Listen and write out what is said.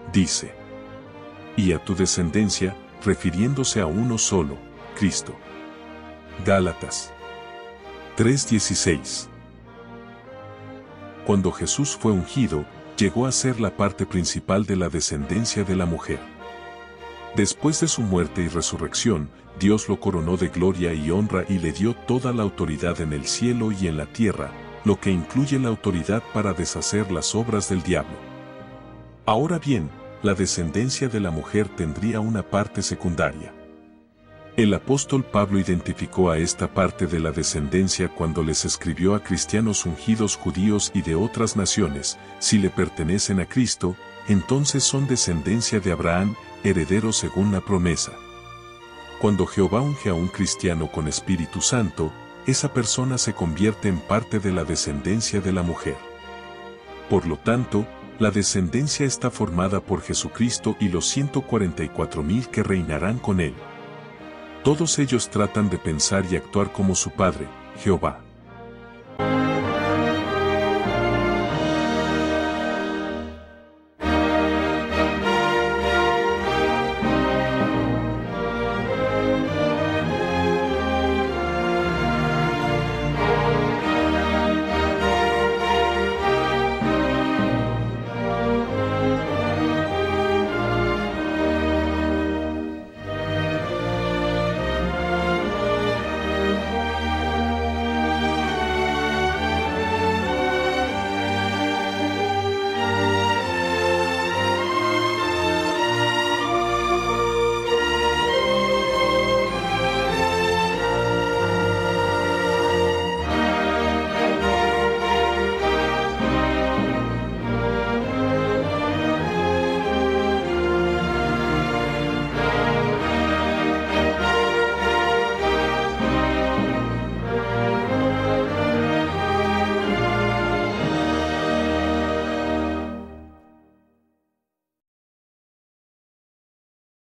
dice: y a tu descendencia, refiriéndose a uno solo, Cristo. Gálatas 3:16. Cuando Jesús fue ungido, llegó a ser la parte principal de la descendencia de la mujer. Después de su muerte y resurrección, Dios lo coronó de gloria y honra y le dio toda la autoridad en el cielo y en la tierra, lo que incluye la autoridad para deshacer las obras del diablo. Ahora bien, la descendencia de la mujer tendría una parte secundaria. El apóstol Pablo identificó a esta parte de la descendencia cuando les escribió a cristianos ungidos judíos y de otras naciones: si le pertenecen a Cristo, entonces son descendencia de Abraham, herederos según la promesa. Cuando Jehová unge a un cristiano con Espíritu Santo, esa persona se convierte en parte de la descendencia de la mujer. Por lo tanto, la descendencia está formada por Jesucristo y los 144,000 que reinarán con él. Todos ellos tratan de pensar y actuar como su Padre, Jehová.